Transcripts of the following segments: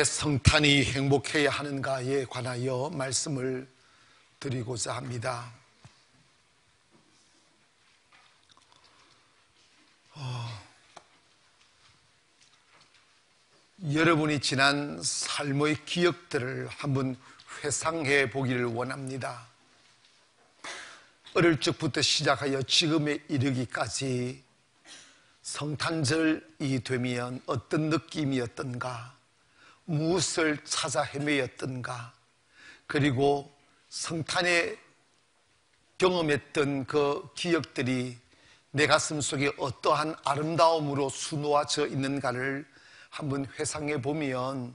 왜 성탄이 행복해야 하는가에 관하여 말씀을 드리고자 합니다. 여러분이 지난 삶의 기억들을 한번 회상해 보기를 원합니다. 어릴 적부터 시작하여 지금에 이르기까지 성탄절이 되면 어떤 느낌이었던가, 무엇을 찾아 헤매였던가, 그리고 성탄에 경험했던 그 기억들이 내 가슴 속에 어떠한 아름다움으로 수놓아져 있는가를 한번 회상해 보면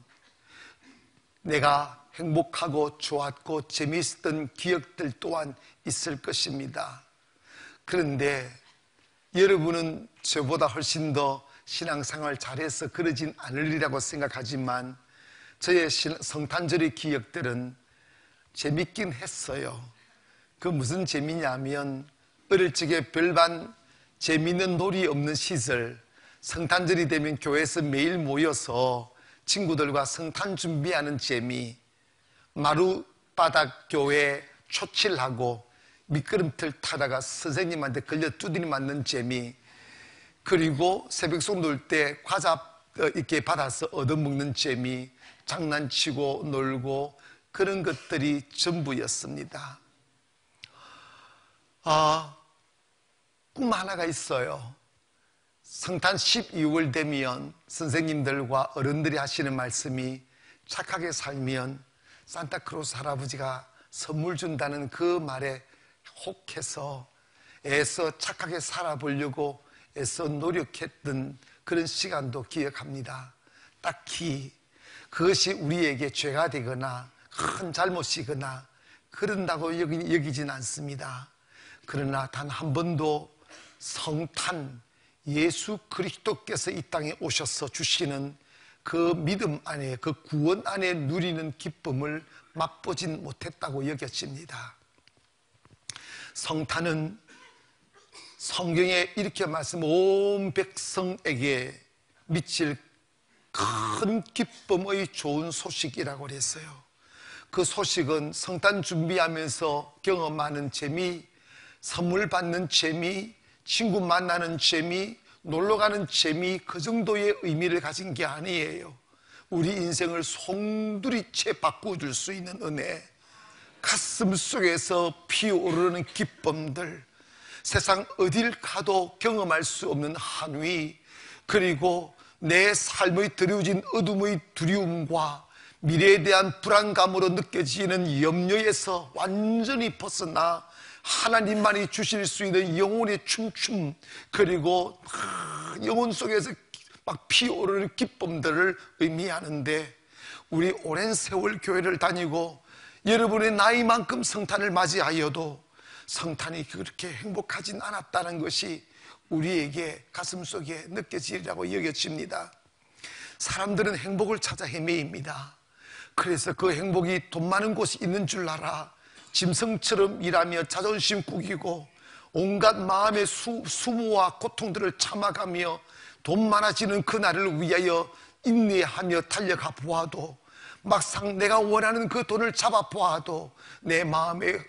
내가 행복하고 좋았고 재미있었던 기억들 또한 있을 것입니다. 그런데 여러분은 저보다 훨씬 더 신앙생활 잘해서 그러진 않으리라고 생각하지만 저의 성탄절의 기억들은 재밌긴 했어요. 그 무슨 재미냐면 어릴 적에 별반 재미있는 놀이 없는 시절, 성탄절이 되면 교회에서 매일 모여서 친구들과 성탄 준비하는 재미, 마루바닥 교회 초칠하고 미끄럼틀 타다가 선생님한테 걸려 두드리 맞는 재미, 그리고 새벽송 놀 때 과자 이렇게 받아서 얻어먹는 재미, 장난치고 놀고 그런 것들이 전부였습니다. 꿈 하나가 있어요. 성탄 12월 되면 선생님들과 어른들이 하시는 말씀이 착하게 살면 산타크로스 할아버지가 선물 준다는 그 말에 혹해서 애써 착하게 살아보려고 애써 노력했던 그런 시간도 기억합니다. 딱히 그것이 우리에게 죄가 되거나 큰 잘못이거나 그런다고 여기진 않습니다. 그러나 단 한 번도 성탄, 예수 그리스도께서 이 땅에 오셔서 주시는 그 믿음 안에, 그 구원 안에 누리는 기쁨을 맛보진 못했다고 여겨집니다. 성탄은 성경에 이렇게 말씀, 온 백성에게 미칠 큰 기쁨의 좋은 소식이라고 그랬어요. 그 소식은 성탄 준비하면서 경험하는 재미, 선물 받는 재미, 친구 만나는 재미, 놀러가는 재미, 그 정도의 의미를 가진 게 아니에요. 우리 인생을 송두리째 바꿔줄 수 있는 은혜, 가슴 속에서 피어오르는 기쁨들, 세상 어딜 가도 경험할 수 없는 한위, 그리고 내 삶의 드리워진 어둠의 두려움과 미래에 대한 불안감으로 느껴지는 염려에서 완전히 벗어나 하나님만이 주실 수 있는 영혼의 춤춤, 그리고 영혼 속에서 막 피어오르는 기쁨들을 의미하는데, 우리 오랜 세월 교회를 다니고 여러분의 나이만큼 성탄을 맞이하여도 성탄이 그렇게 행복하진 않았다는 것이 우리에게 가슴속에 느껴지리라고 여겨집니다. 사람들은 행복을 찾아 헤매입니다. 그래서 그 행복이 돈 많은 곳이 있는 줄 알아 짐승처럼 일하며 자존심 꾸기고 온갖 마음의 수모와 고통들을 참아가며 돈 많아지는 그날을 위하여 인내하며 달려가 보아도, 막상 내가 원하는 그 돈을 잡아 보아도 내 마음에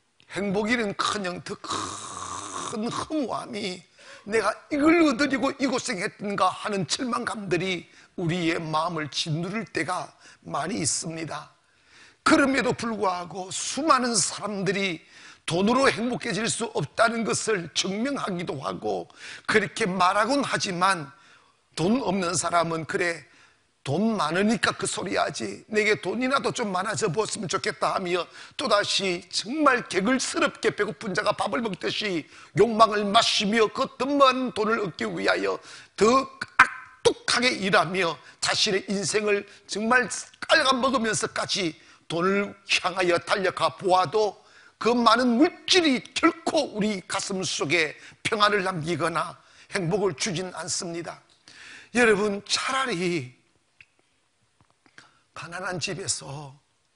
행복이는커녕 더 큰 허무함이, 내가 이걸 얻으려고 이 고생했던가 하는 절망감들이 우리의 마음을 짓누를 때가 많이 있습니다. 그럼에도 불구하고 수많은 사람들이 돈으로 행복해질 수 없다는 것을 증명하기도 하고 그렇게 말하곤 하지만, 돈 없는 사람은 그래, 돈 많으니까 그 소리 하지, 내게 돈이라도 좀 많아져 보았으면 좋겠다 하며 또다시 정말 개걸스럽게 배고픈 자가 밥을 먹듯이 욕망을 마시며 그 더 많은 돈을 얻기 위하여 더 악독하게 일하며 자신의 인생을 정말 깔아먹으면서까지 돈을 향하여 달려가 보아도 그 많은 물질이 결코 우리 가슴 속에 평안을 남기거나 행복을 주진 않습니다. 여러분, 차라리 가난한 집에서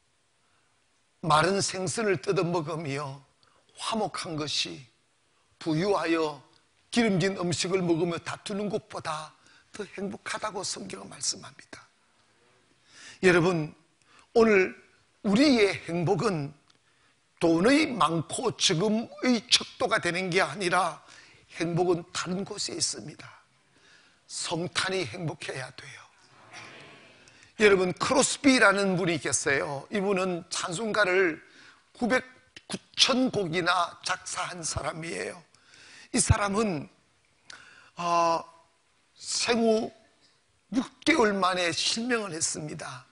마른 생선을 뜯어먹으며 화목한 것이 부유하여 기름진 음식을 먹으며 다투는 것보다 더 행복하다고 성경은 말씀합니다. 여러분, 오늘 우리의 행복은 돈의 많고 적음의 척도가 되는 게 아니라 행복은 다른 곳에 있습니다. 성탄이 행복해야 돼요. 여러분, 크로스비라는 분이 계세요. 이분은 찬송가를 9,000곡이나 작사한 사람이에요. 이 사람은 생후 6개월 만에 실명을 했습니다.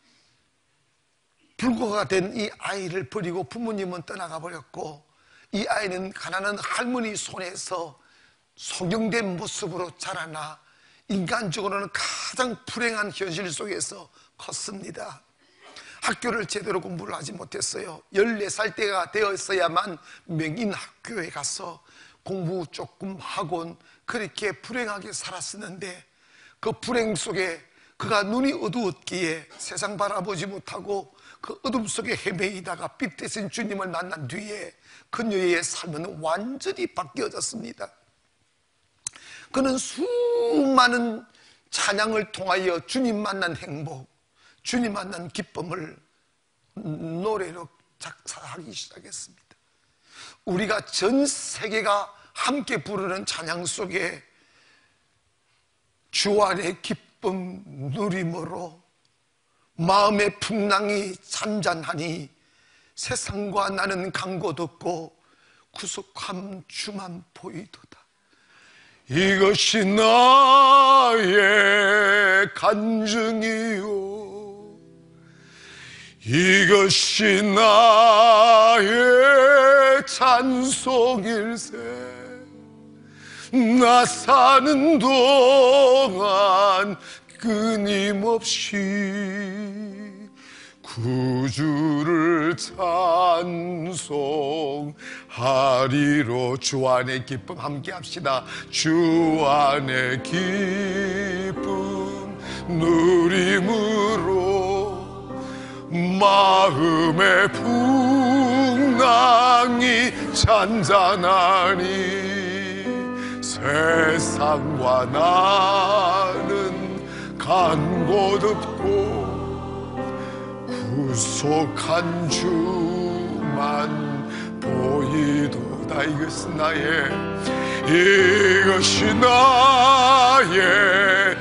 불구가 된 이 아이를 버리고 부모님은 떠나가 버렸고, 이 아이는 가난한 할머니 손에서 소경된 모습으로 자라나 인간적으로는 가장 불행한 현실 속에서 컸습니다. 학교를 제대로 공부를 하지 못했어요. 14살 때가 되었어야만 명인 학교에 가서 공부 조금 하곤 그렇게 불행하게 살았었는데, 그 불행 속에 그가 눈이 어두웠기에 세상 바라보지 못하고 그 어둠 속에 헤매이다가 빛 대신 주님을 만난 뒤에 그녀의 삶은 완전히 바뀌어졌습니다. 그는 수많은 찬양을 통하여 주님 만난 행복, 주님 만난 기쁨을 노래로 작사하기 시작했습니다. 우리가 전 세계가 함께 부르는 찬양 속에 주 안의 기쁨 누림으로 마음의 풍랑이 잔잔하니 세상과 나는 강고 덥고 구속함 주만 보이도다. 이것이 나의 간증이요, 이것이 나의 찬송일세. 나 사는 동안 끊임없이 구주를 찬송하리로. 주 안의 기쁨 함께 합시다. 주 안의 기쁨 누림으로 마음의 풍랑이 잔잔하니 세상과 나는 간고 덥고 구속한 주만 보이도다. 이것이 나의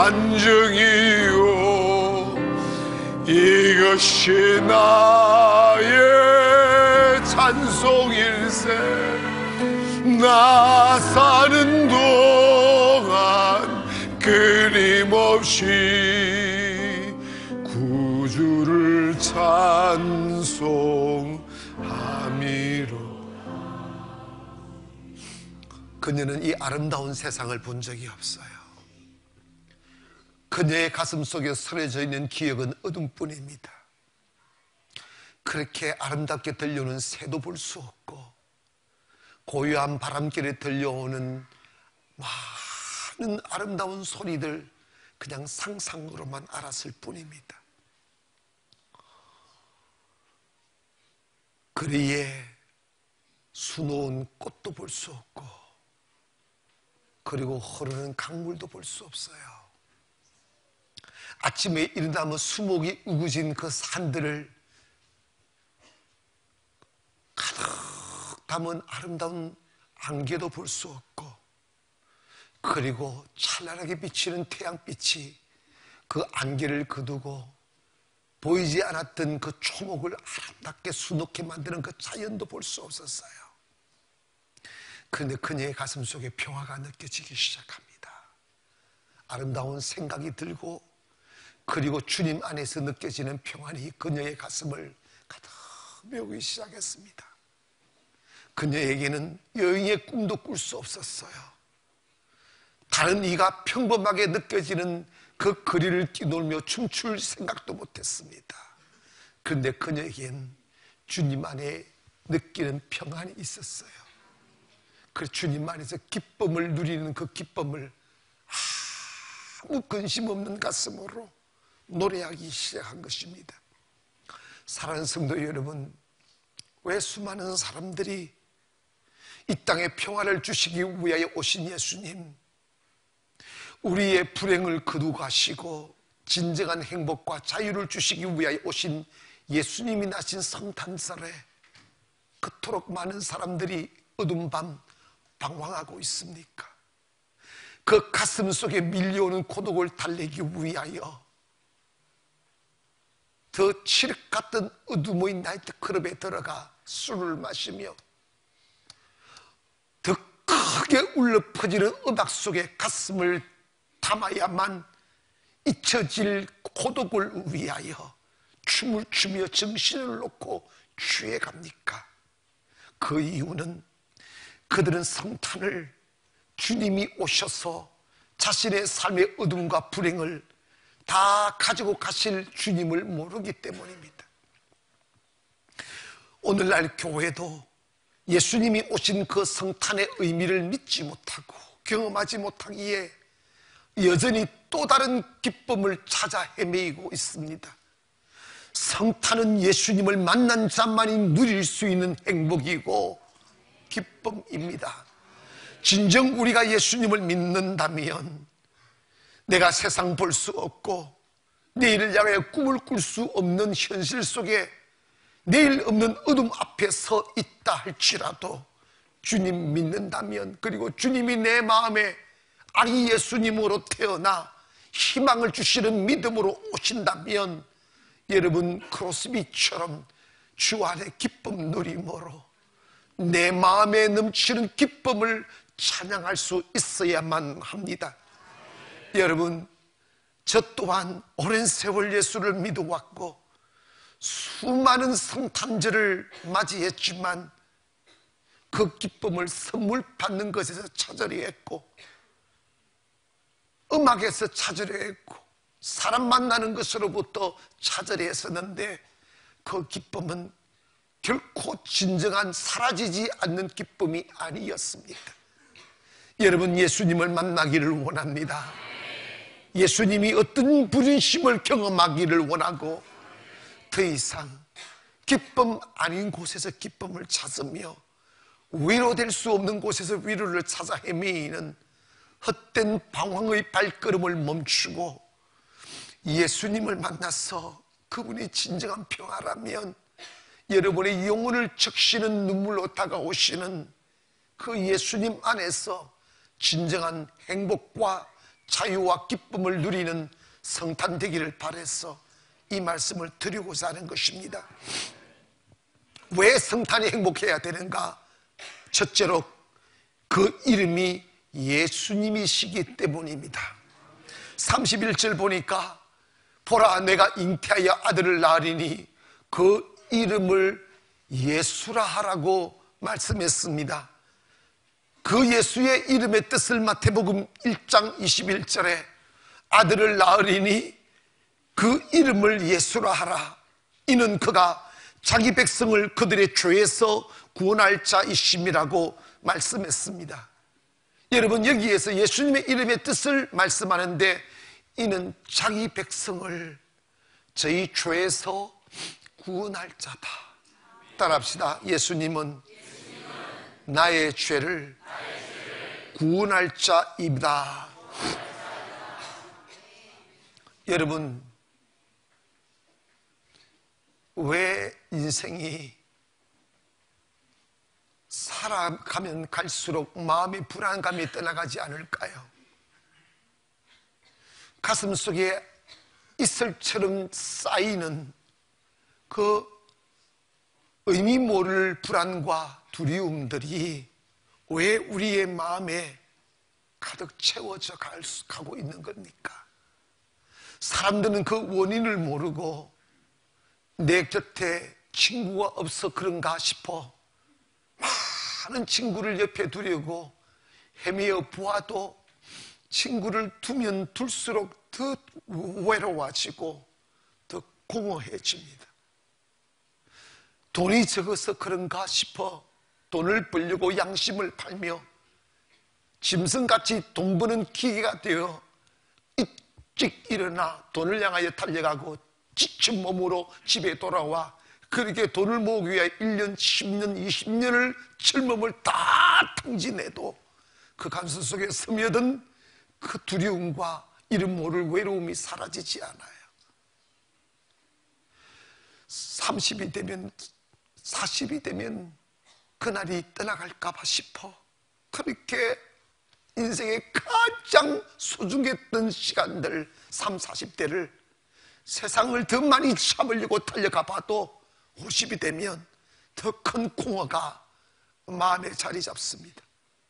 간증이요, 이것이 나의 찬송일세. 나 사는 동안 끊임없이 구주를 찬송하미로. 그녀는 이 아름다운 세상을 본 적이 없어요. 그녀의 가슴 속에 서려져 있는 기억은 어둠뿐입니다. 그렇게 아름답게 들려오는 새도 볼 수 없고 고요한 바람길에 들려오는 많은 아름다운 소리들 그냥 상상으로만 알았을 뿐입니다. 거리에 수놓은 꽃도 볼 수 없고, 그리고 흐르는 강물도 볼 수 없어요. 아침에 일어나면 수목이 우거진 그 산들을 가득 담은 아름다운 안개도 볼 수 없고, 그리고 찬란하게 비치는 태양빛이 그 안개를 거두고 보이지 않았던 그 초목을 아름답게 수놓게 만드는 그 자연도 볼 수 없었어요. 그런데 그녀의 가슴 속에 평화가 느껴지기 시작합니다. 아름다운 생각이 들고, 그리고 주님 안에서 느껴지는 평안이 그녀의 가슴을 가득 메우기 시작했습니다. 그녀에게는 여인의 꿈도 꿀 수 없었어요. 다른 이가 평범하게 느껴지는 그 거리를 뛰놀며 춤출 생각도 못했습니다. 그런데 그녀에겐 주님 안에 느끼는 평안이 있었어요. 그 주님 안에서 기쁨을 누리는 그 기쁨을 아무 근심 없는 가슴으로 노래하기 시작한 것입니다. 사랑하는 성도 여러분, 왜 수많은 사람들이 이 땅에 평화를 주시기 위하여 오신 예수님, 우리의 불행을 거두가시고 진정한 행복과 자유를 주시기 위하여 오신 예수님이 나신 성탄절에 그토록 많은 사람들이 어두운 밤 방황하고 있습니까? 그 가슴 속에 밀려오는 고독을 달래기 위하여 더 칠흑 같은 어둠의 나이트클럽에 들어가 술을 마시며 더 크게 울려 퍼지는 음악 속에 가슴을 담아야만 잊혀질 고독을 위하여 춤을 추며 정신을 놓고 취해갑니까? 그 이유는 그들은 성탄을 주님이 오셔서 자신의 삶의 어둠과 불행을 다 가지고 가실 주님을 모르기 때문입니다. 오늘날 교회도 예수님이 오신 그 성탄의 의미를 믿지 못하고 경험하지 못하기에 여전히 또 다른 기쁨을 찾아 헤매이고 있습니다. 성탄은 예수님을 만난 자만이 누릴 수 있는 행복이고 기쁨입니다. 진정 우리가 예수님을 믿는다면 내가 세상 볼 수 없고 내일을 향해 꿈을 꿀 수 없는 현실 속에 내일 없는 어둠 앞에 서 있다 할지라도 주님 믿는다면, 그리고 주님이 내 마음에 아기 예수님으로 태어나 희망을 주시는 믿음으로 오신다면 여러분 크로스비처럼 주 안에 기쁨 누림으로 내 마음에 넘치는 기쁨을 찬양할 수 있어야만 합니다. 여러분, 저 또한 오랜 세월 예수를 믿어왔고 수많은 성탄절을 맞이했지만 그 기쁨을 선물 받는 것에서 찾으려 했고 음악에서 찾으려 했고 사람 만나는 것으로부터 찾으려 했었는데 그 기쁨은 결코 진정한 사라지지 않는 기쁨이 아니었습니다. 여러분, 예수님을 만나기를 원합니다. 예수님이 어떤 부르심을 경험하기를 원하고 더 이상 기쁨 아닌 곳에서 기쁨을 찾으며 위로될 수 없는 곳에서 위로를 찾아 헤매이는 헛된 방황의 발걸음을 멈추고 예수님을 만나서 그분이 진정한 평화라면 여러분의 영혼을 적시는 눈물로 다가오시는 그 예수님 안에서 진정한 행복과 자유와 기쁨을 누리는 성탄 되기를 바라서 이 말씀을 드리고자 하는 것입니다. 왜 성탄이 행복해야 되는가? 첫째로 그 이름이 예수님이시기 때문입니다. 31절 보니까 보라, 내가 잉태하여 아들을 낳으리니 그 이름을 예수라 하라고 말씀했습니다. 그 예수의 이름의 뜻을 마태복음 1장 21절에 아들을 낳으리니 그 이름을 예수라 하라. 이는 그가 자기 백성을 그들의 죄에서 구원할 자이심이라고 말씀했습니다. 여러분, 여기에서 예수님의 이름의 뜻을 말씀하는데 이는 자기 백성을 저희 죄에서 구원할 자다. 따라합시다. 예수님은 나의 죄를 구원할 자입니다. 여러분, 왜 인생이 살아가면 갈수록 마음의 불안감이 떠나가지 않을까요? 가슴속에 이슬처럼 쌓이는 그 의미 모를 불안과 두려움들이 왜 우리의 마음에 가득 채워져 가고 있는 겁니까? 사람들은 그 원인을 모르고 내 곁에 친구가 없어 그런가 싶어 많은 친구를 옆에 두려고 헤매어 보아도 친구를 두면 둘수록 더 외로워지고 더 공허해집니다. 돈이 적어서 그런가 싶어 돈을 벌려고 양심을 팔며 짐승같이 돈 버는 기계가 되어 일찍 일어나 돈을 향하여 달려가고 지친 몸으로 집에 돌아와 그렇게 돈을 모으기 위해 1년, 10년, 20년을 젊음을 다 탕진해도 그 가슴 속에 스며든 그 두려움과 이름 모를 외로움이 사라지지 않아요. 30이 되면 40이 되면 그날이 떠나갈까봐 싶어. 그렇게 인생의 가장 소중했던 시간들 30, 40대를 세상을 더 많이 잡으려고 달려가 봐도 50이 되면 더 큰 공허가 마음에 자리 잡습니다.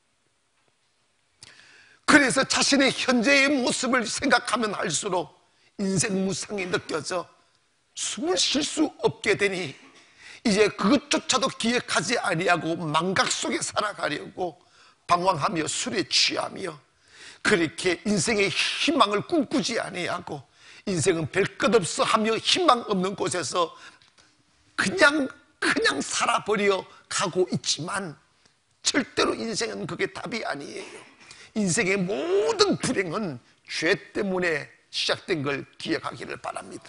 그래서 자신의 현재의 모습을 생각하면 할수록 인생 무상이 느껴져 숨을 쉴 수 없게 되니 이제 그것조차도 기억하지 아니하고 망각 속에 살아가려고 방황하며 술에 취하며 그렇게 인생의 희망을 꿈꾸지 아니하고 인생은 별 것 없어 하며 희망 없는 곳에서 그냥 살아버려 가고 있지만 절대로 인생은 그게 답이 아니에요. 인생의 모든 불행은 죄 때문에 시작된 걸 기억하기를 바랍니다.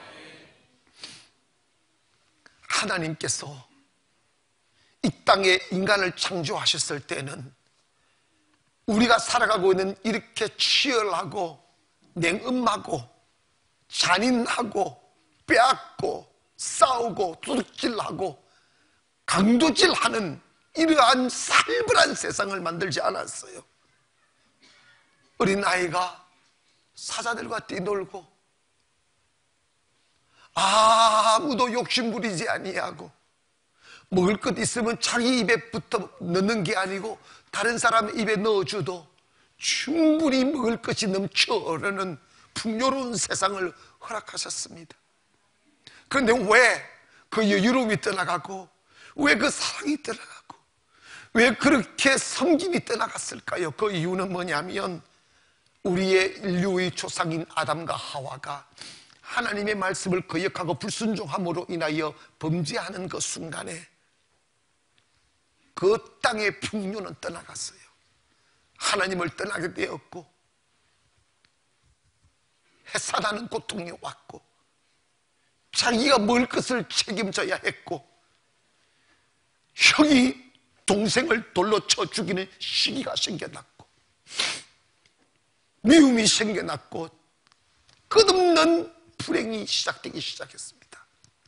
하나님께서 이 땅에 인간을 창조하셨을 때는 우리가 살아가고 있는 이렇게 치열하고 냉음하고 잔인하고 빼앗고 싸우고 도둑질하고 강도질하는 이러한 살벌한 세상을 만들지 않았어요. 어린아이가 사자들과 뛰놀고 아무도 욕심 부리지 아니하고 먹을 것 있으면 자기 입에부터 넣는 게 아니고 다른 사람 입에 넣어줘도 충분히 먹을 것이 넘쳐 흐르는 풍요로운 세상을 허락하셨습니다. 그런데 왜 그 여유로움이 떠나가고 왜 그 사랑이 떠나가고 왜 그렇게 섬김이 떠나갔을까요? 그 이유는 뭐냐면 우리의 인류의 조상인 아담과 하와가 하나님의 말씀을 거역하고 불순종함으로 인하여 범죄하는 그 순간에 그 땅의 풍요는 떠나갔어요. 하나님을 떠나게 되었고 해산하는 고통이 왔고 자기가 먹을 것을 책임져야 했고 형이 동생을 돌로 쳐 죽이는 시기가 생겨났고 미움이 생겨났고 끝없는 불행이 시작되기 시작했습니다.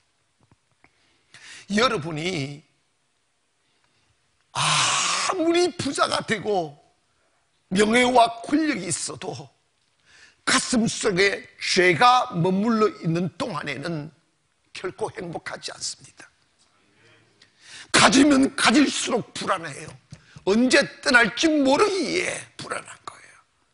여러분이 아무리 부자가 되고 명예와 권력이 있어도 가슴속에 죄가 머물러 있는 동안에는 결코 행복하지 않습니다. 가지면 가질수록 불안해요. 언제 떠날지 모르기에 불안한 거예요.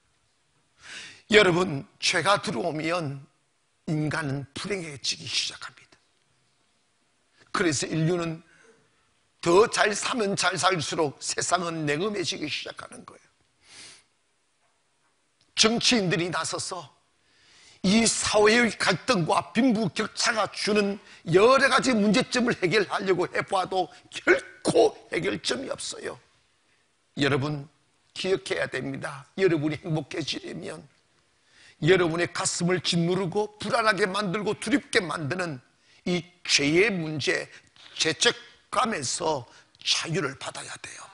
여러분, 죄가 들어오면 인간은 불행해지기 시작합니다. 그래서 인류는 더 잘 사면 잘 살수록 세상은 냉엄해지기 시작하는 거예요. 정치인들이 나서서 이 사회의 갈등과 빈부격차가 주는 여러 가지 문제점을 해결하려고 해봐도 결코 해결점이 없어요. 여러분 기억해야 됩니다. 여러분이 행복해지려면 여러분의 가슴을 짓누르고 불안하게 만들고 두렵게 만드는 이 죄의 문제, 죄책감에서 자유를 받아야 돼요.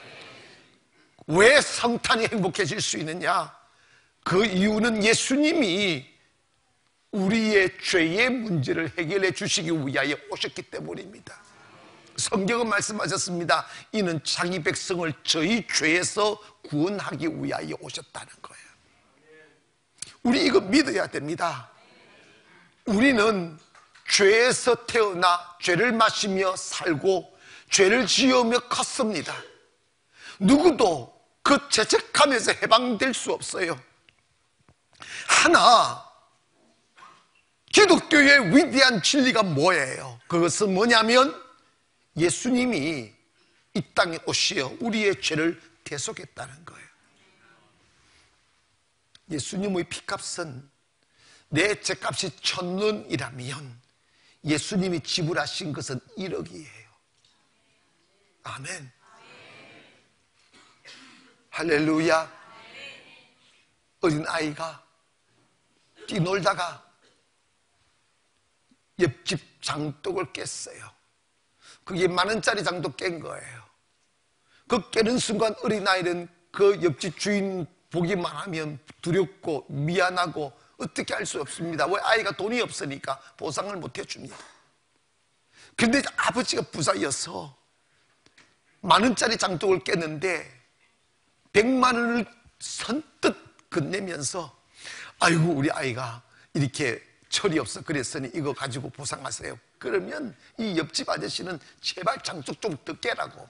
왜 성탄이 행복해질 수 있느냐? 그 이유는 예수님이 우리의 죄의 문제를 해결해 주시기 위하여 오셨기 때문입니다. 성경은 말씀하셨습니다. 이는 자기 백성을 저희 죄에서 구원하기 위하여 오셨다는 거예요. 우리 이거 믿어야 됩니다. 우리는 죄에서 태어나 죄를 마시며 살고 죄를 지으며 컸습니다. 누구도 그 죄책감에서 해방될 수 없어요. 하나, 기독교의 위대한 진리가 뭐예요? 그것은 뭐냐면 예수님이 이 땅에 오시어 우리의 죄를 대속했다는 거예요. 예수님의 피값은 내 죄값이 1,000원이라면 예수님이 지불하신 것은 1억이에요. 아멘. 할렐루야. 어린아이가 뛰놀다가 옆집 장독을 깼어요. 그게 10,000원짜리 장독 깬 거예요. 그 깨는 순간 어린아이는 그 옆집 주인 보기만 하면 두렵고 미안하고 어떻게 할 수 없습니다. 왜? 아이가 돈이 없으니까 보상을 못 해줍니다. 그런데 아버지가 부자여서 10,000원짜리 장독을 깼는데 100만 원을 선뜻 건네면서 아이고 우리 아이가 이렇게 철이 없어 그랬으니 이거 가지고 보상하세요. 그러면 이 옆집 아저씨는 제발 장독 좀 더 깨라고.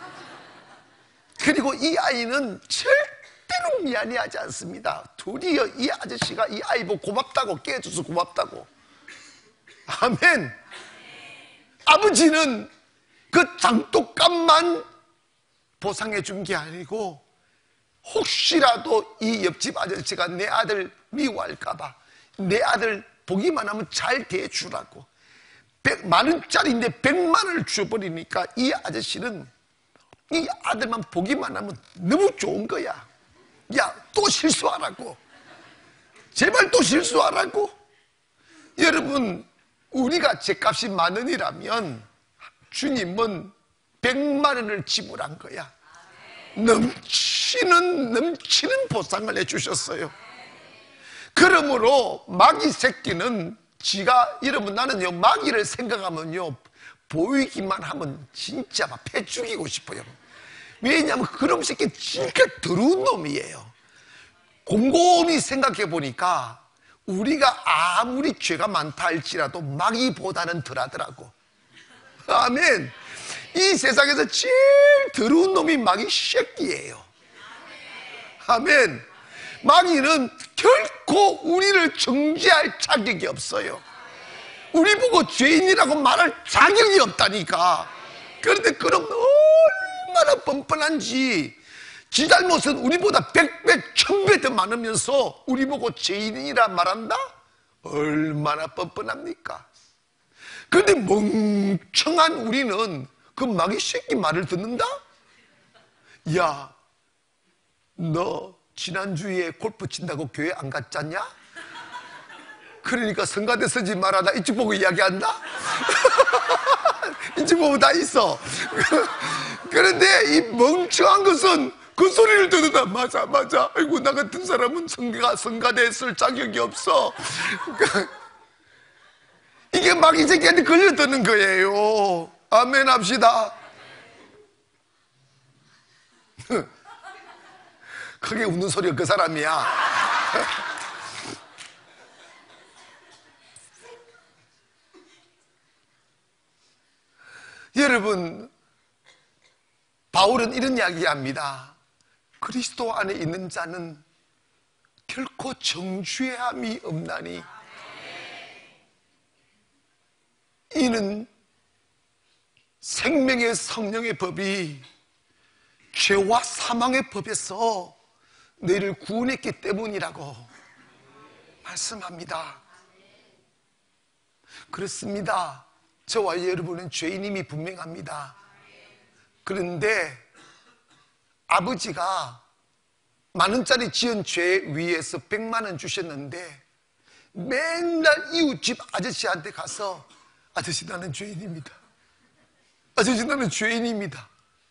그리고 이 아이는 절대로 미안해하지 않습니다. 도리어 이 아저씨가 이 아이 보고 고맙다고, 깨줘서 고맙다고. 아멘. 아버지는 그 장독값만 보상해 준 게 아니고 혹시라도 이 옆집 아저씨가 내 아들 미워할까봐 내 아들 보기만 하면 잘 대해주라고 10,000원짜리인데 100만 원을 줘버리니까 이 아저씨는 이 아들만 보기만 하면 너무 좋은 거야. 야, 또 실수하라고. 제발 또 실수하라고. 여러분, 우리가 제값이 10,000원이라면 주님은 100만 원을 지불한 거야. 넘치는 보상을 해주셨어요. 그러므로 마귀 새끼는 지가, 여러분 나는요 마귀를 생각하면요 보이기만 하면 진짜 막 패 죽이고 싶어요. 왜냐하면 그런 새끼 진짜 더러운 놈이에요. 곰곰이 생각해 보니까 우리가 아무리 죄가 많다 할지라도 마귀보다는 덜하더라고. 아멘. 이 세상에서 제일 더러운 놈이 마귀 새끼예요. 아멘. 마귀는 결코 우리를 정죄할 자격이 없어요. 우리 보고 죄인이라고 말할 자격이 없다니까. 그런데 그럼 얼마나 뻔뻔한지. 지 잘못은 우리보다 100배, 1000배 더 많으면서 우리 보고 죄인이라 말한다? 얼마나 뻔뻔합니까? 그런데 멍청한 우리는 그 마귀 새끼 말을 듣는다? 야, 너 지난주에 골프 친다고 교회 안 갔잖냐? 그러니까 성가대 서지 마라. 나 이쪽 보고 이야기한다? 이쪽 보고 다 있어. 그런데 이 멍청한 것은 그 소리를 듣는다. 맞아. 아이고, 나 같은 사람은 성가대에 쓸 자격이 없어. 이게 마귀 새끼한테 걸려드는 거예요. 아멘 합시다. 크게 웃는 소리가 그 사람이야. 여러분, 바울은 이런 이야기합니다. 그리스도 안에 있는 자는 결코 정죄함이 없나니 이는 생명의 성령의 법이 죄와 사망의 법에서 너희를 구원했기 때문이라고 말씀합니다. 그렇습니다. 저와 여러분은 죄인임이 분명합니다. 그런데 아버지가 10,000원짜리 지은 죄 위에서 100만 원 주셨는데 맨날 이웃집 아저씨한테 가서 아저씨 나는 죄인입니다. 아저씨 나는 죄인입니다.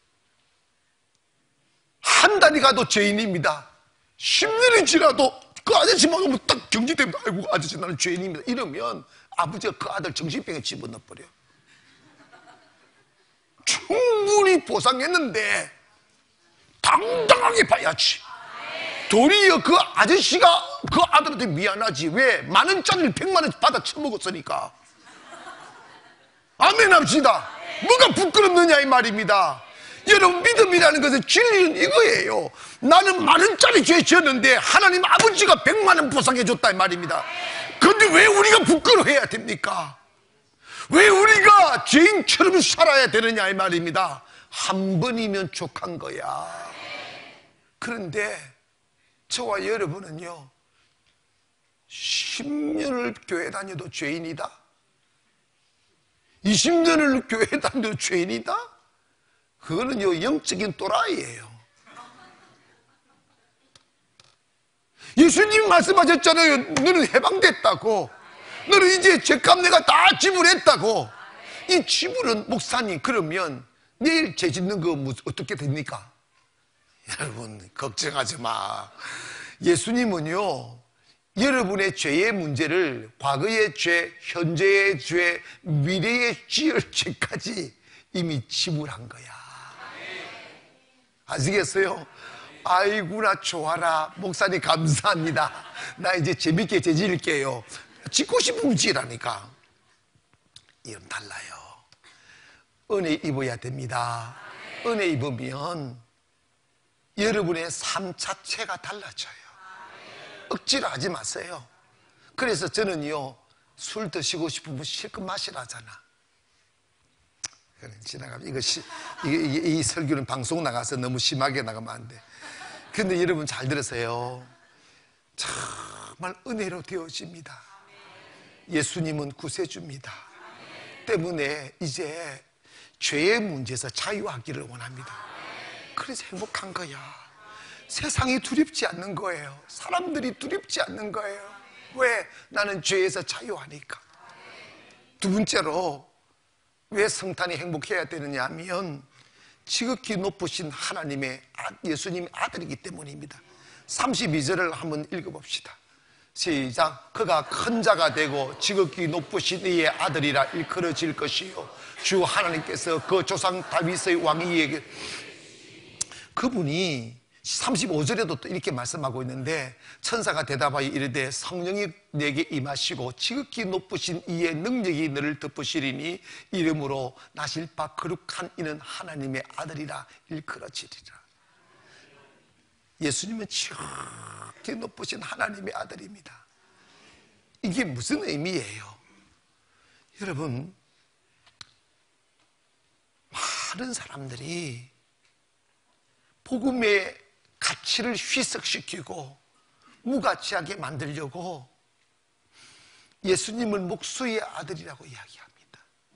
한 달이 가도 죄인입니다. 10년이 지나도 그 아저씨만 오면 딱 경직됩니다. 아이고 아저씨 나는 죄인입니다. 이러면 아버지가 그 아들 정신병에 집어넣어버려. 충분히 보상했는데 당당하게 봐야지. 도리어 그 아저씨가 그 아들한테 미안하지. 왜? 10,000원짜리를 100만 원 받아 처먹었으니까. 아멘 합시다. 뭐가 부끄럽느냐 이 말입니다. 여러분, 믿음이라는 것은 진리는 이거예요. 나는 10,000원짜리 죄 지었는데 하나님 아버지가 100만 원 보상해 줬다 이 말입니다. 그런데 왜 우리가 부끄러워해야 됩니까? 왜 우리가 죄인처럼 살아야 되느냐 이 말입니다. 한 번이면 족한 거야. 그런데 저와 여러분은요 10년을 교회 다녀도 죄인이다? 20년을 교회 다녀도 죄인이다? 그거는요 영적인 또라이예요. 예수님 말씀하셨잖아요. 너는 해방됐다고. 너는 이제 죄값 내가 다 지불했다고. 이 지불은 목사님 그러면 내일 죄 짓는 거 어떻게 됩니까? 여러분 걱정하지 마. 예수님은요, 여러분의 죄의 문제를 과거의 죄, 현재의 죄, 미래의 지을 죄까지 이미 지불한 거야. 아시겠어요? 아이구나 좋아라. 목사님 감사합니다. 나 이제 재밌게 재질게요. 짓고 싶으면 지라니까. 이건 달라요. 은혜 입어야 됩니다. 은혜 입으면 여러분의 삶 자체가 달라져요. 억지로 하지 마세요. 그래서 저는요, 술 드시고 싶으면 실컷 마시라잖아. 지나가면 이 설교는 방송 나가서 너무 심하게 나가면 안 돼. 근데 여러분 잘 들으세요. 정말 은혜로 되어집니다. 예수님은 구세주입니다. 때문에 이제 죄의 문제에서 자유하기를 원합니다. 그래서 행복한 거야. 세상이 두렵지 않는 거예요. 사람들이 두렵지 않는 거예요. 왜? 나는 죄에서 자유하니까. 두 번째로 왜 성탄이 행복해야 되느냐 하면 지극히 높으신 하나님의 예수님의 아들이기 때문입니다. 32절을 한번 읽어봅시다. 시작. 그가 큰 자가 되고 지극히 높으신 이의 아들이라 일컬어질 것이요 주 하나님께서 그 조상 다윗의 왕위에게, 그분이 35절에도 또 이렇게 말씀하고 있는데, 천사가 대답하여 이르되 성령이 내게 임하시고 지극히 높으신 이의 능력이 너를 덮으시리니 이름으로 나실 바 거룩한 이는 하나님의 아들이라 일컬어지리라. 예수님은 지극히 높으신 하나님의 아들입니다. 이게 무슨 의미예요? 여러분, 많은 사람들이 복음의 가치를 희석시키고 무가치하게 만들려고 예수님을 목수의 아들이라고 이야기합니다.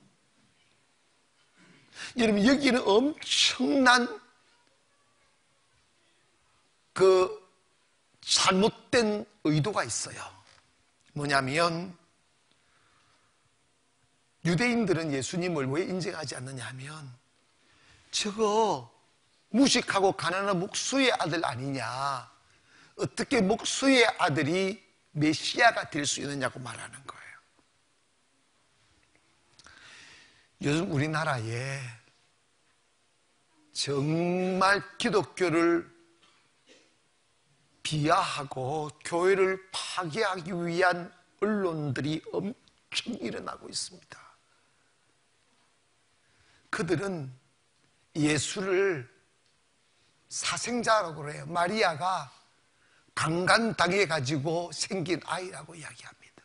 여러분, 여기는 엄청난 그 잘못된 의도가 있어요. 뭐냐면 유대인들은 예수님을 왜 인정하지 않느냐 하면 저거 무식하고 가난한 목수의 아들 아니냐, 어떻게 목수의 아들이 메시아가 될 수 있느냐고 말하는 거예요. 요즘 우리나라에 정말 기독교를 비하하고 교회를 파괴하기 위한 언론들이 엄청 일어나고 있습니다. 그들은 예수를 사생자라고 그래요. 마리아가 강간당해가지고 생긴 아이라고 이야기합니다.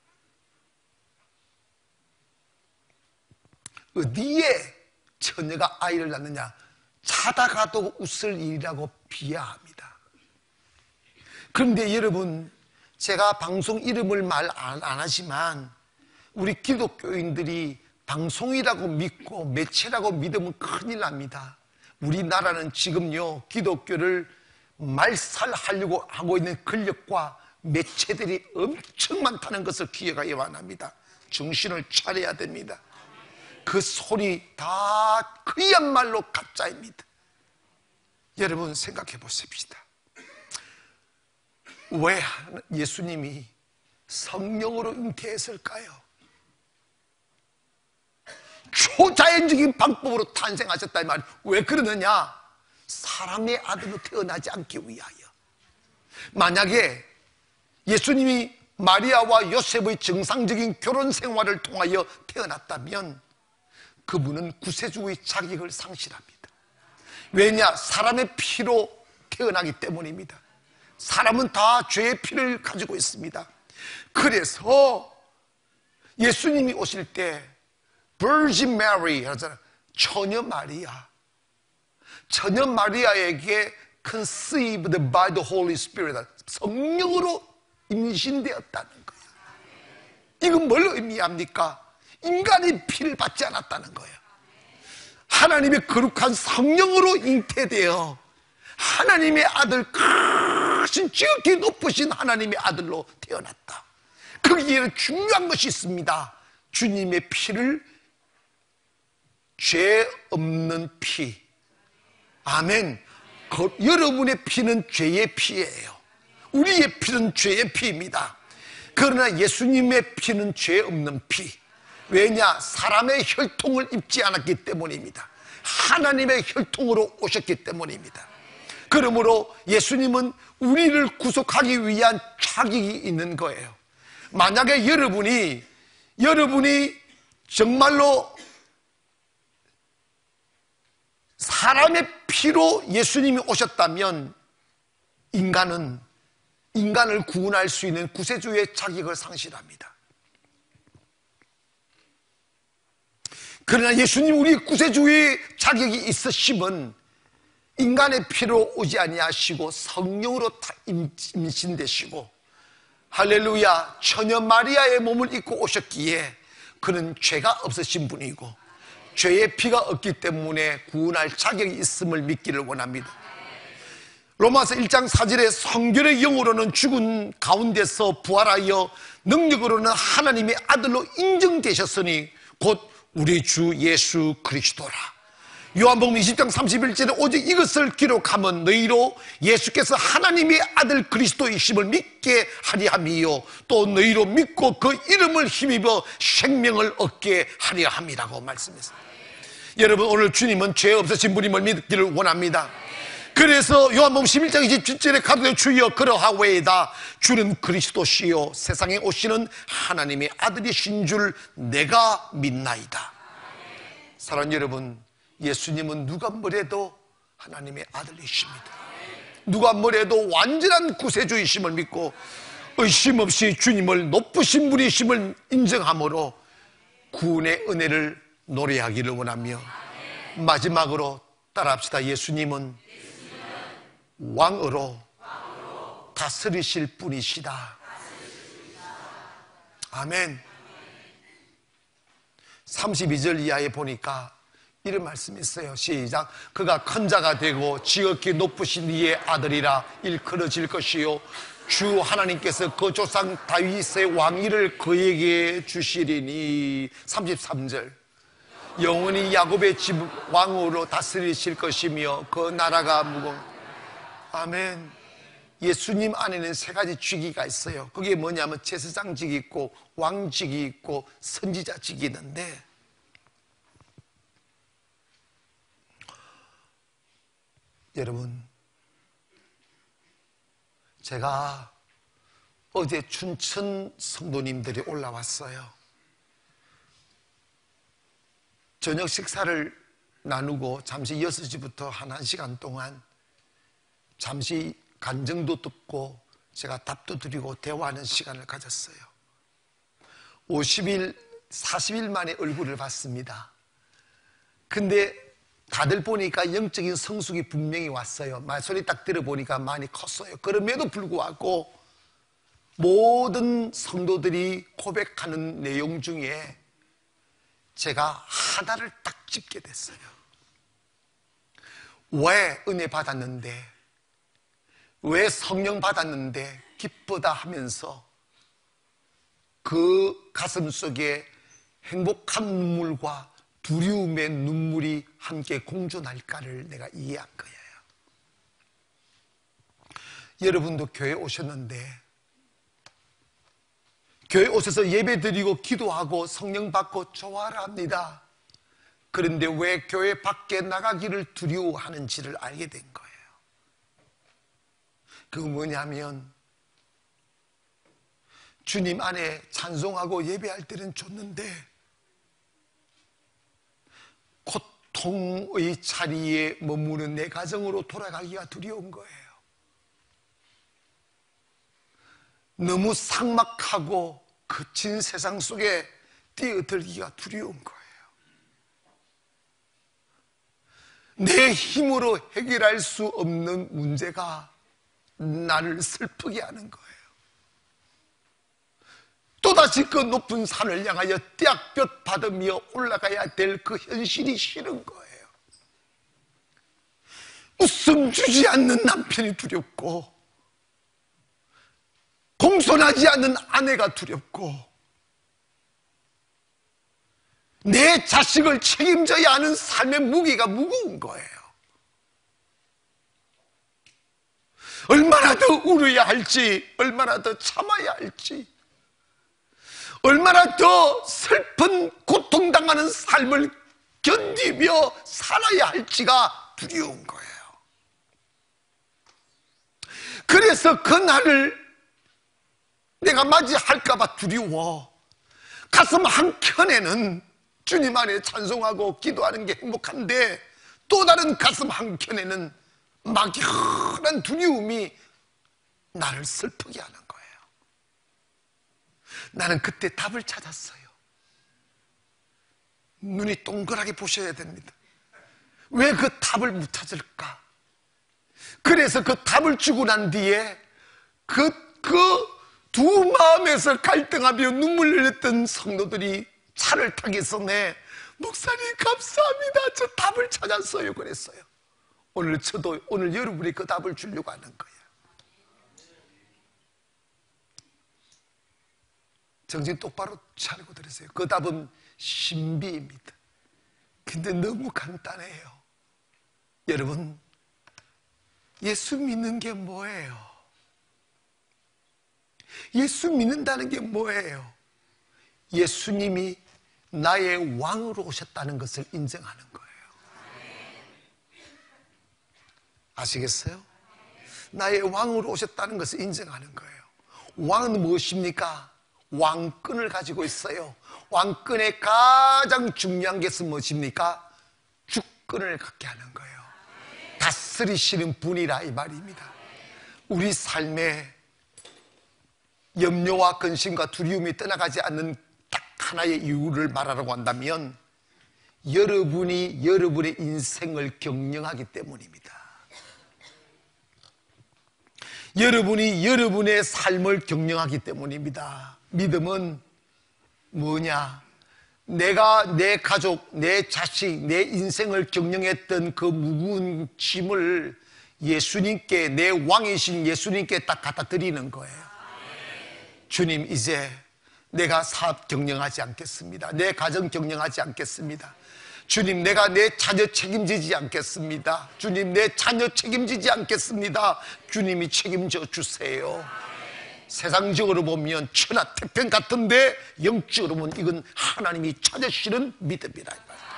어디에 처녀가 아이를 낳느냐? 자다가도 웃을 일이라고 비하합니다. 그런데 여러분, 제가 방송 이름을 말 안 하지만 우리 기독교인들이 방송이라고 믿고 매체라고 믿으면 큰일 납니다. 우리나라는 지금요, 기독교를 말살하려고 하고 있는 권력과 매체들이 엄청 많다는 것을 기억하기 바랍니다. 정신을 차려야 됩니다. 그 소리 다 그야말로 가짜입니다. 여러분 생각해 보십시다. 왜 예수님이 성령으로 잉태했을까요? 초자연적인 방법으로 탄생하셨다 이 말이에요. 왜 그러느냐? 사람의 아들로 태어나지 않기 위하여. 만약에 예수님이 마리아와 요셉의 정상적인 결혼 생활을 통하여 태어났다면 그분은 구세주의 자격을 상실합니다. 왜냐? 사람의 피로 태어나기 때문입니다. 사람은 다 죄의 피를 가지고 있습니다. 그래서 예수님이 오실 때 Virgin Mary 하잖아요. 처녀 마리아. 처녀 마리아에게 conceived by the Holy Spirit, 성령으로 임신되었다는 거예요. 이건 뭘 의미합니까? 인간의 피를 받지 않았다는 거예요. 하나님의 거룩한 성령으로 잉태되어 하나님의 아들, 크신 지극히 높으신 하나님의 아들로 태어났다. 거기에는 중요한 것이 있습니다. 주님의 피를, 죄 없는 피, 아멘, 여러분의 피는 죄의 피예요. 우리의 피는 죄의 피입니다. 그러나 예수님의 피는 죄 없는 피. 왜냐? 사람의 혈통을 입지 않았기 때문입니다. 하나님의 혈통으로 오셨기 때문입니다. 그러므로 예수님은 우리를 구속하기 위한 자격이 있는 거예요. 만약에 여러분이 정말로 사람의 피로 예수님이 오셨다면 인간을 구원할 수 있는 구세주의 자격을 상실합니다. 그러나 예수님 우리 구세주의 자격이 있으심은 인간의 피로 오지 아니하시고 성령으로 임신되시고 할렐루야 처녀 마리아의 몸을 입고 오셨기에 그는 죄가 없으신 분이고 죄의 피가 없기 때문에 구원할 자격이 있음을 믿기를 원합니다. 로마서 1장 4절에 성결의 영으로는 죽은 가운데서 부활하여 능력으로는 하나님의 아들로 인정되셨으니 곧 우리 주 예수 그리스도라. 요한복음 20장 31절에 오직 이것을 기록하면 너희로 예수께서 하나님의 아들 그리스도이심을 믿게 하리 함이요 또 너희로 믿고 그 이름을 힘입어 생명을 얻게 하리 함이라고 말씀했습니다. 여러분 오늘 주님은 죄 없으신 분임을 믿기를 원합니다. 그래서 요한복음 11장 27절에 가로되 주여 그러하오이다 주는 그리스도시요 세상에 오시는 하나님의 아들이신 줄 내가 믿나이다. 사랑하는 여러분, 예수님은 누가 뭐래도 하나님의 아들이십니다. 누가 뭐래도 완전한 구세주이심을 믿고 의심 없이 주님을 높으신 분이심을 인정함으로 구원의 은혜를 노래하기를 원하며 마지막으로 따라합시다. 예수님은 왕으로 다스리실 분이시다. 아멘. 32절 이하에 보니까 이런 말씀이 있어요. 시작. 그가 큰 자가 되고 지극히 높으신 이의 아들이라 일컬어질 것이요 주 하나님께서 그 조상 다윗의 왕위를 그에게 주시리니. 33절. 영원히 야곱의 집 왕으로 다스리실 것이며 그 나라가 무거운. 아멘. 예수님 안에는 세 가지 직위가 있어요. 그게 뭐냐면 제사장직이 있고 왕직이 있고 선지자직이 있는데 여러분 제가 어제 춘천 성도님들이 올라왔어요. 저녁 식사를 나누고 잠시 6시부터 한 1시간 동안 잠시 간증도 듣고 제가 답도 드리고 대화하는 시간을 가졌어요. 50일, 40일 만에 얼굴을 봤습니다. 근데 다들 보니까 영적인 성숙이 분명히 왔어요. 말소리 딱 들어보니까 많이 컸어요. 그럼에도 불구하고 모든 성도들이 고백하는 내용 중에 제가 하나를 딱 짚게 됐어요. 왜 은혜 받았는데, 왜 성령 받았는데 기쁘다 하면서 그 가슴 속에 행복한 눈물과 두려움의 눈물이 함께 공존할까를 내가 이해한 거예요. 여러분도 교회 오셨는데 교회 오셔서 예배 드리고 기도하고 성령 받고 좋아라 합니다. 그런데 왜 교회 밖에 나가기를 두려워하는지를 알게 된 거예요. 그거 뭐냐면 주님 안에 찬송하고 예배할 때는 좋는데 고통의 자리에 머무는 내 가정으로 돌아가기가 두려운 거예요. 너무 삭막하고 거친 세상 속에 뛰어들기가 두려운 거예요. 내 힘으로 해결할 수 없는 문제가 나를 슬프게 하는 거예요. 또다시 그 높은 산을 향하여 떼약볕 받으며 올라가야 될 그 현실이 싫은 거예요. 웃음 주지 않는 남편이 두렵고 공손하지 않는 아내가 두렵고 내 자식을 책임져야 하는 삶의 무게가 무거운 거예요. 얼마나 더 울어야 할지, 얼마나 더 참아야 할지, 얼마나 더 슬픈 고통당하는 삶을 견디며 살아야 할지가 두려운 거예요. 그래서 그날을 내가 맞이할까봐 두려워. 가슴 한켠에는 주님 안에 찬송하고 기도하는 게 행복한데, 또 다른 가슴 한켠에는 막연한 두려움이 나를 슬프게 하는 거예요. 나는 그때 답을 찾았어요. 눈이 동그랗게 보셔야 됩니다. 왜 그 답을 못 찾을까? 그래서 그 답을 주고 난 뒤에 그 두 마음에서 갈등하며 눈물 흘렸던 성도들이 차를 타기 전에 목사님 감사합니다, 저 답을 찾았어요 그랬어요. 오늘 여러분이 그 답을 주려고 하는 거예요. 정신 똑바로 차리고 들으세요. 그 답은 신비입니다. 근데 너무 간단해요. 여러분, 예수 믿는 게 뭐예요? 예수 믿는다는 게 뭐예요? 예수님이 나의 왕으로 오셨다는 것을 인정하는 거예요. 아시겠어요? 나의 왕으로 오셨다는 것을 인정하는 거예요. 왕은 무엇입니까? 왕권을 가지고 있어요. 왕권의 가장 중요한 것은 무엇입니까? 주권을 갖게 하는 거예요. 다스리시는 분이라 이 말입니다. 우리 삶에 염려와 근심과 두려움이 떠나가지 않는 딱 하나의 이유를 말하라고 한다면, 여러분이 여러분의 인생을 경영하기 때문입니다. 여러분이 여러분의 삶을 경영하기 때문입니다. 믿음은 뭐냐? 내가 내 가족, 내 자식, 내 인생을 경영했던 그 무거운 짐을 예수님께, 내 왕이신 예수님께 딱 갖다 드리는 거예요. 주님, 이제 내가 사업 경영하지 않겠습니다. 내 가정 경영하지 않겠습니다. 주님, 내가 내 자녀 책임지지 않겠습니다. 주님, 내 자녀 책임지지 않겠습니다. 주님이 책임져 주세요. 세상적으로 보면 천하태평 같은데 영적으로 보면 이건 하나님이 찾으시는 믿음이다.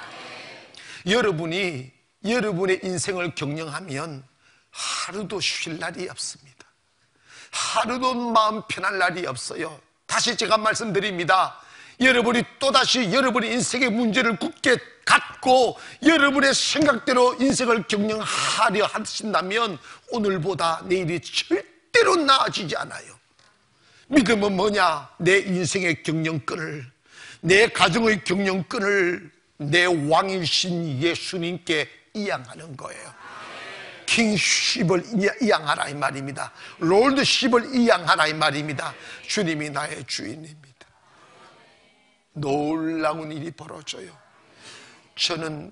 여러분이 여러분의 인생을 경영하면 하루도 쉴 날이 없습니다. 하루도 마음 편할 날이 없어요. 다시 제가 말씀드립니다. 여러분이 또다시 여러분의 인생의 문제를 굳게 갖고 여러분의 생각대로 인생을 경영하려 하신다면 오늘보다 내일이 절대로 나아지지 않아요. 믿음은 뭐냐? 내 인생의 경영권을, 내 가정의 경영권을 내 왕이신 예수님께 이양하는 거예요. 킹십을 이양하라 이 말입니다. 롤드십을 이양하라 이 말입니다. 주님이 나의 주인입니다. 놀라운 일이 벌어져요. 저는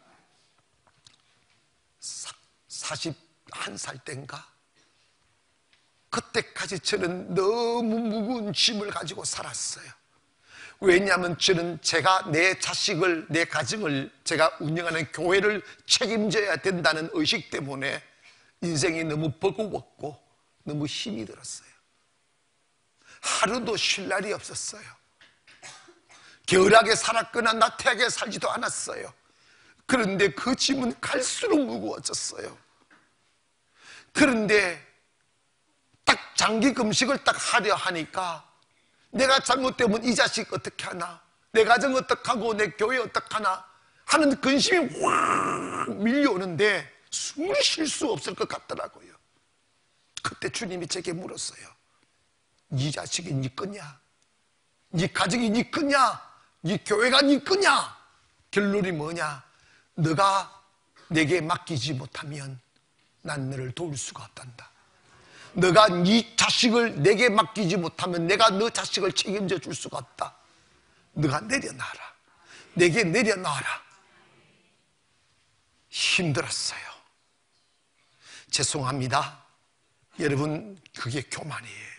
41살 때인가, 그때까지 저는 너무 무거운 짐을 가지고 살았어요. 왜냐하면 저는 제가 내 자식을, 내 가정을, 제가 운영하는 교회를 책임져야 된다는 의식 때문에 인생이 너무 버거웠고 너무 힘이 들었어요. 하루도 쉴 날이 없었어요. 게으르게 살았거나 나태하게 살지도 않았어요. 그런데 그 짐은 갈수록 무거워졌어요. 그런데 딱 장기 금식을 딱 하려 하니까 내가 잘못되면 이 자식 어떻게 하나, 내 가정 어떡하고 내 교회 어떡하나 하는 근심이 확 밀려오는데 숨을 쉴 수 없을 것 같더라고요. 그때 주님이 제게 물었어요. 네 자식이 네 거냐? 네 가정이 네 거냐? 네 교회가 네 거냐? 결론이 뭐냐? 너가 내게 맡기지 못하면 난 너를 도울 수가 없단다. 너가 네 자식을 내게 맡기지 못하면 내가 너 자식을 책임져 줄 수가 없다. 너가 내려놔라. 내게 내려놔라. 힘들었어요. 죄송합니다. 여러분, 그게 교만이에요.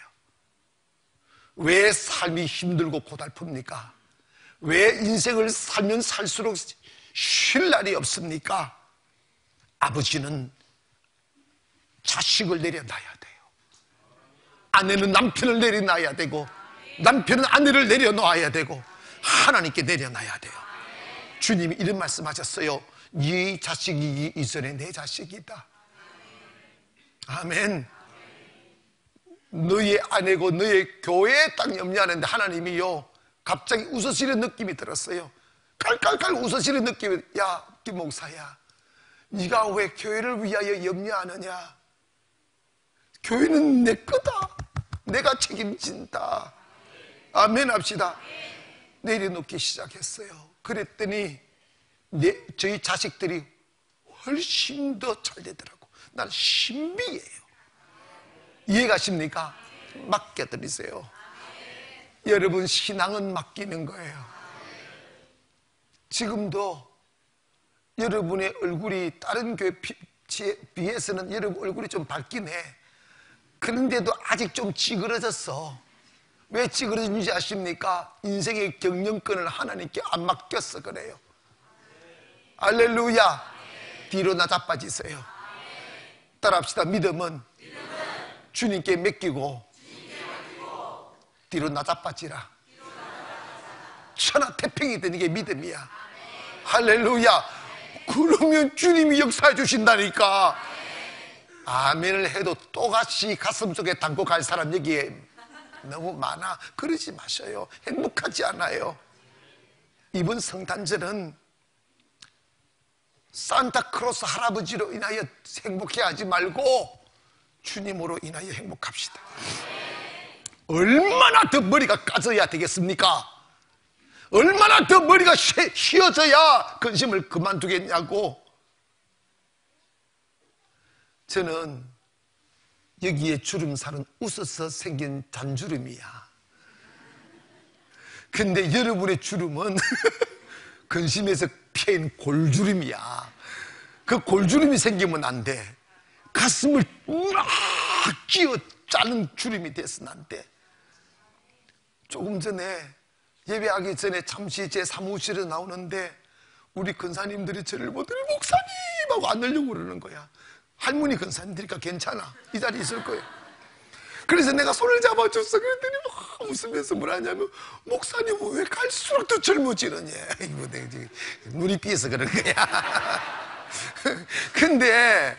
왜 삶이 힘들고 고달픕니까? 왜 인생을 살면 살수록 쉴 날이 없습니까? 아버지는 자식을 내려놔야 돼요. 아내는 남편을 내려놔야 되고, 남편은 아내를 내려놓아야 되고, 하나님께 내려놔야 돼요. 주님이 이런 말씀하셨어요. 네 자식이기 이전에 내 자식이다. 아멘. 너의 아내고 너의 교회에 딱 염려하는데 하나님이요, 갑자기 웃으시는 느낌이 들었어요. 깔깔깔 웃으시는 느낌이. 야, 김 목사야, 네가 왜 교회를 위하여 염려하느냐? 교회는 내 거다. 내가 책임진다. 아멘 합시다. 내려놓기 시작했어요. 그랬더니 저희 자식들이 훨씬 더 잘 되더라고. 난 신비예요. 이해가십니까? 맡겨드리세요. 여러분, 신앙은 맡기는 거예요. 지금도 여러분의 얼굴이 다른 교회에 비해서는 여러분 얼굴이 좀 밝긴 해. 그런데도 아직 좀 찌그러졌어. 왜 찌그러진지 아십니까? 인생의 경영권을 하나님께 안 맡겼어 그래요. 할렐루야. 뒤로 나자빠지세요. 따라합시다. 믿음은 주님께 맡기고 뒤로 나자빠지라. 천하태평이 되는 게 믿음이야. 할렐루야. 그러면 주님이 역사해 주신다니까. 아멘을 해도 또다시 가슴속에 담고 갈 사람 여기에 너무 많아. 그러지 마셔요. 행복하지 않아요. 이번 성탄절은 산타크로스 할아버지로 인하여 행복해하지 말고 주님으로 인하여 행복합시다. 얼마나 더 머리가 까져야 되겠습니까? 얼마나 더 머리가 휘어져야 근심을 그만두겠냐고. 저는 여기에 주름살은 웃어서 생긴 잔주름이야. 근데 여러분의 주름은 근심에서 피인 골주름이야. 그 골주름이 생기면 안 돼. 가슴을 막 끼어 짜는 주름이 돼서는 안 돼. 조금 전에 예배하기 전에 잠시 제 사무실에 나오는데 우리 근사님들이 저를 보더니 목사님 하고 안으려고 그러는 거야. 할머니 근사님들이니까 괜찮아. 이 자리에 있을 거예요. 그래서 내가 손을 잡아줬어. 그랬더니 막 웃으면서 뭐라냐면 목사님은 왜 갈수록 더 젊어지느냐. 이거 내가 눈이 삐어서 그런 거야. 근데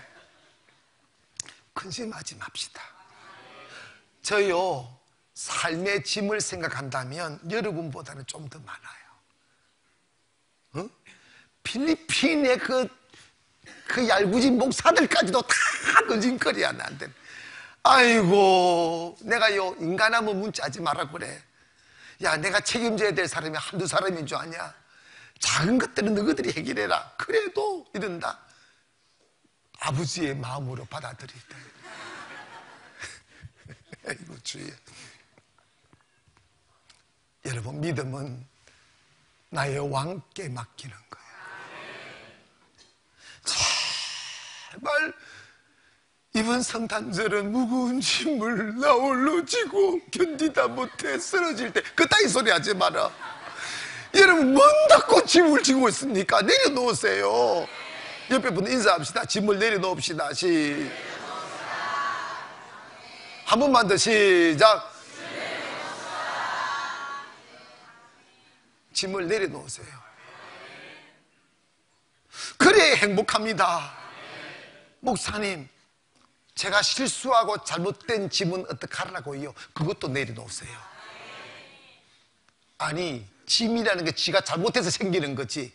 근심하지 맙시다. 저요, 삶의 짐을 생각한다면 여러분보다는 좀 더 많아요. 응? 필리핀의 그 얄궂은 목사들까지도 다 근심거리야 나한테. 아이고, 내가요, 인간하면 문자하지 마라 그래. 야, 내가 책임져야 될 사람이 한두 사람인 줄 아냐? 작은 것들은 너희들이 해결해라. 그래도 이런다. 아버지의 마음으로 받아들이대. 아이고 주여. 여러분, 믿음은 나의 왕께 맡기는 거야. 제발 이번 성탄절은 무거운 짐을 나 홀로 지고 견디다 못해 쓰러질 때 그따위 소리 하지 마라. 여러분, 뭔 닫고 짐을 지고 있습니까? 내려놓으세요. 옆에 분 인사합시다. 짐을 내려놓읍시다. 한 번만 더 시작. 짐을 내려놓으세요. 그래야 행복합니다. 목사님, 제가 실수하고 잘못된 짐은 어떡하라고요? 그것도 내려놓으세요. 아니, 짐이라는 게 지가 잘못해서 생기는 거지.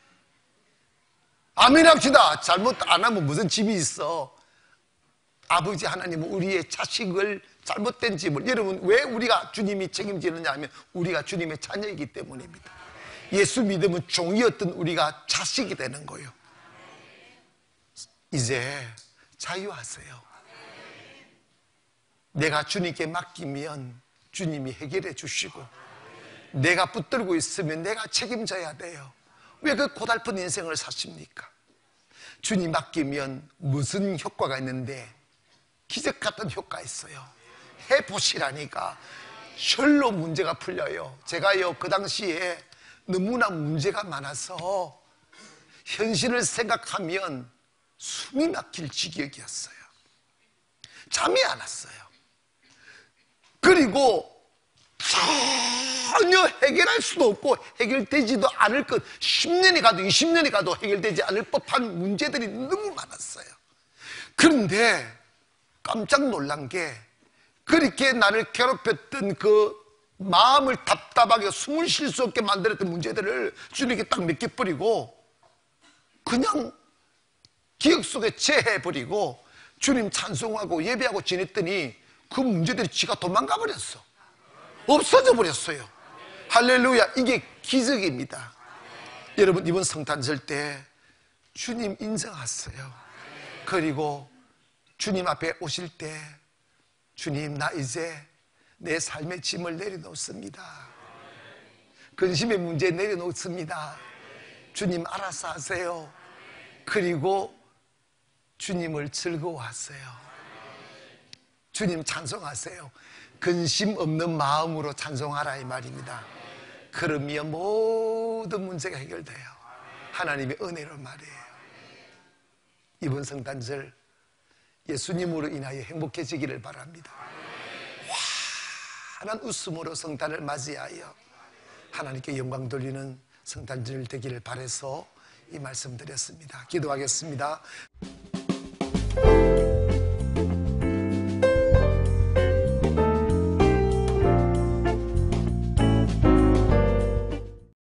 아멘 합시다. 잘못 안 하면 무슨 짐이 있어. 아버지 하나님은 우리의 자식을, 잘못된 짐을, 여러분 왜 우리가 주님이 책임지느냐 하면 우리가 주님의 자녀이기 때문입니다. 예수 믿으면 종이었던 우리가 자식이 되는 거예요. 이제 자유하세요. 내가 주님께 맡기면 주님이 해결해 주시고, 내가 붙들고 있으면 내가 책임져야 돼요. 왜 그 고달픈 인생을 사십니까? 주님 맡기면 무슨 효과가 있는데 기적 같은 효과 있어요. 해보시라니까. 혈로 문제가 풀려요. 제가요, 그 당시에 너무나 문제가 많아서 현실을 생각하면 숨이 막힐 지경이었어요. 잠이 안 왔어요. 그리고 전혀 해결할 수도 없고 해결되지도 않을 것, 10년이 가도 20년이 가도 해결되지 않을 법한 문제들이 너무 많았어요. 그런데 깜짝 놀란 게, 그렇게 나를 괴롭혔던 그 마음을 답답하게 숨을 쉴 수 없게 만들었던 문제들을 주님께 딱 맡겨버리고 그냥 기억 속에 체해버리고 주님 찬송하고 예배하고 지냈더니 그 문제들이 지가 도망가 버렸어. 없어져 버렸어요. 할렐루야. 이게 기적입니다. 여러분, 이번 성탄절 때 주님 인정하세요. 그리고 주님 앞에 오실 때, 주님, 나 이제 내 삶의 짐을 내려놓습니다. 근심의 문제 내려놓습니다. 주님 알아서 하세요. 그리고 주님을 즐거워하세요. 주님 찬송하세요. 근심 없는 마음으로 찬송하라, 이 말입니다. 그러면 모든 문제가 해결돼요. 하나님의 은혜로 말이에요. 이번 성탄절 예수님으로 인하여 행복해지기를 바랍니다. 환한 웃음으로 성탄을 맞이하여 하나님께 영광 돌리는 성탄절 되기를 바라서 이 말씀 드렸습니다. 기도하겠습니다.